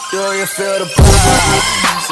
Do you feel the vibes?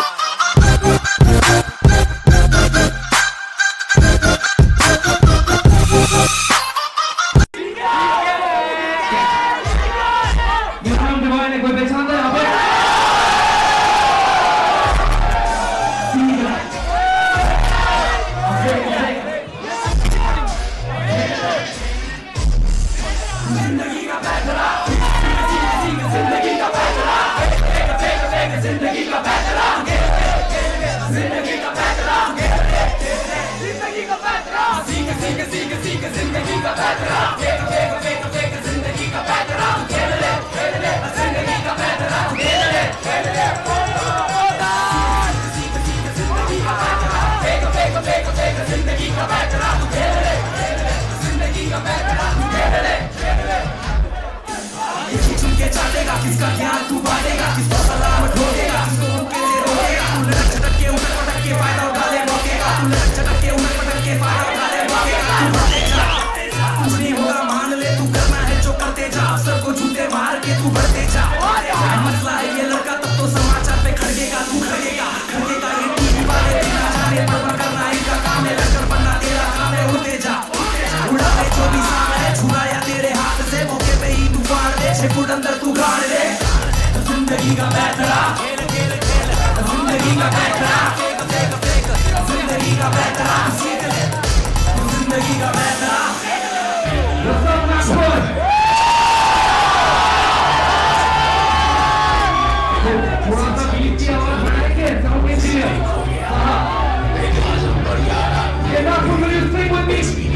किसका ज्ञान तू बांटेगा, किसको सलाम ठोकेगा, किसको मुक्के से रोकेगा। तू लड़क झटक के उठक पटक के फायदा उठा ले मौकेगा, तू लड़क झटक के उठक पटक के फायदा उठा ले मौकेगा। कुछ नहीं होगा मान ले, तू करना है जो करते जा, सबको झूठे मार के तू बढ़ते जा। मसला है ये लड़का तब तो समाचार पे खड़केगा, तू खड़केगा खड़केगा। ये टीवी वाले बिना जाने पर करना इनका काम है, लड़कर बनना तेरा काम है। उड़ते जा उड़ा ले जो भी सांप है, छुड़ाया तेरे हाथ से मौके पे ही तू फाड़ दे, छह फुट अंदर तू गाड़ दे। जिंदगी का पैंतरा, जिंदगी का पैंतरा, जिंदगी का पैंतरा, जिंदगी का पैंतरा। थोड़ा सा बीच की आवाज बढ़ाएंगे सबके लिए। ये ना भूल sing with me।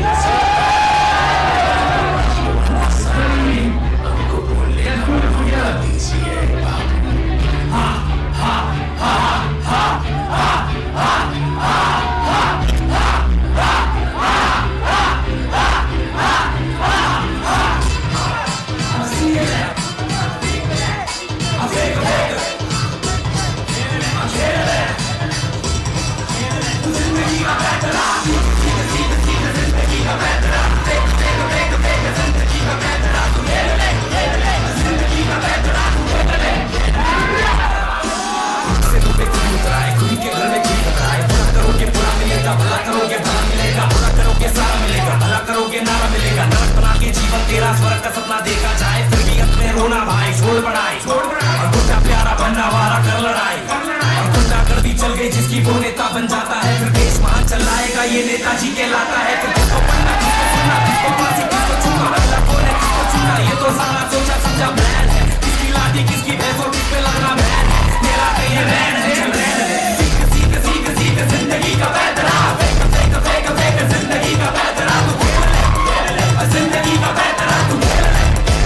तेरा स्वर्ग का सपना देखा जाए, फिर भी अपने रोना भाई छोड़ पढ़ाई, और गुंडा प्यारा बंदा वारा कर लड़ाई, और गुंडा गर्दी चल गई जिसकी वो नेता बन जाता है, फिर देश महान चलाएगा ये नेताजी कहलाता है। फिर किसको पढ़ना, किसको सुनना, किसको फांसी, किसको छूना, अगला कौन है, किसको छूना, ये तो सारा सोचा समझा प्लान है। किसकी लाठी किसकी भैंस और किस पे लगना बैन है, मेरा तो ये रैन है। चल रैन है, सीख सीख सीख सीख जिंदगी का पैंतरा, फेंक फेंक फेंक फेंक जिंदगी का पैंतरा, तू खेल ले जिंदगी का पैंतरा, तू खेल ले।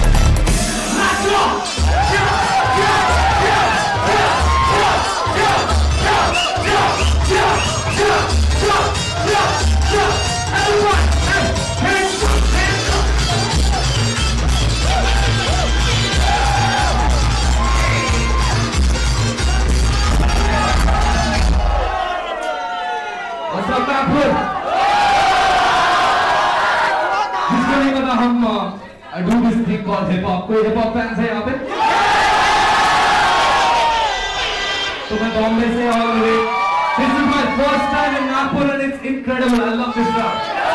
What's up, Nagpur? जिसको नहीं पता हम do this thing called hip hop। कोई hip hop fans है यहाँ पे? तो मैं बॉम्बे से all the way। This is my first time in Nagpur and it's incredible. I love this crowd.